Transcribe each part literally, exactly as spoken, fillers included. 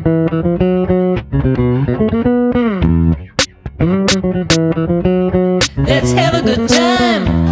Let's have a good time.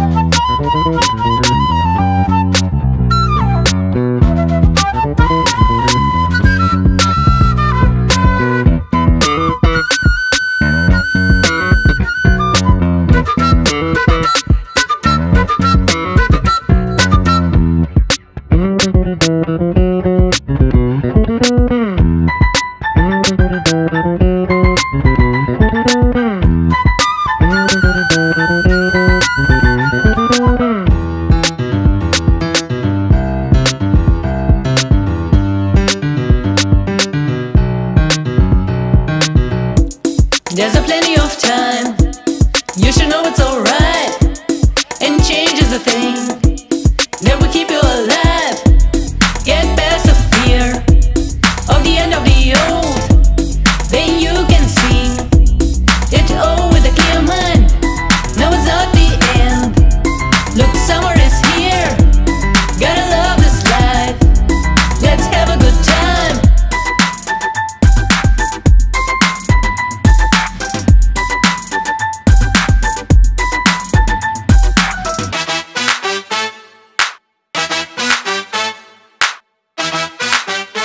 There's a plenty of time. You should know it's alright. And change is the thing that will keep you alive. Get past the fear of the end of the old. Then you can see it all with a clear mind. Now it's not the end. Look, summer is here. Gotta love this life. Let's have a good time.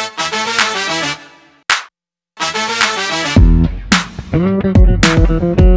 Thank you.